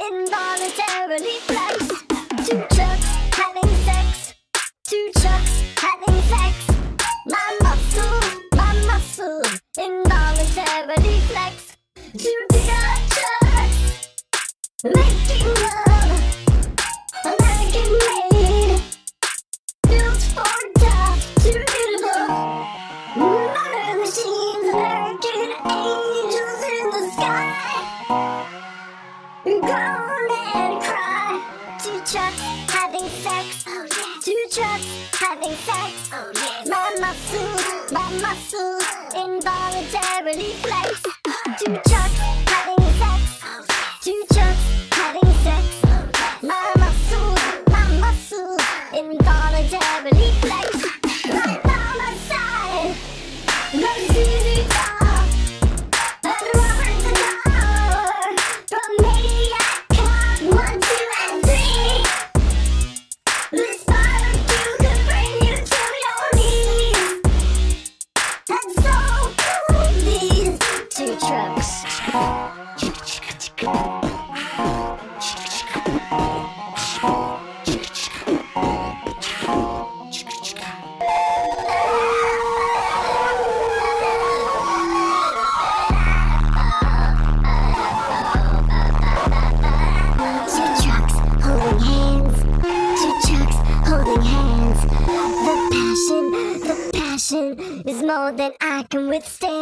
involuntarily flex. Two trucks having sex. Two trucks having sex. My muscles involuntarily flex. Two pickup trucks making love, American made, built for tough, too beautiful. Modern machines, American angels in the sky. Groan and cry. Two trucks having sex. Oh yeah. Two trucks having sex. Oh yeah. My muscles involuntarily flex. Two trucks having sex. Oh yeah. Two trucks having sex. Oh yeah. My muscles involuntarily flex. Right by my side, goes easy talk. And Robert the Dollar from Maniac Cop 1, 2, and 3. The spark you could bring you to your knees. And so cool these two trucks. Holding hands. The passion is more than I can withstand.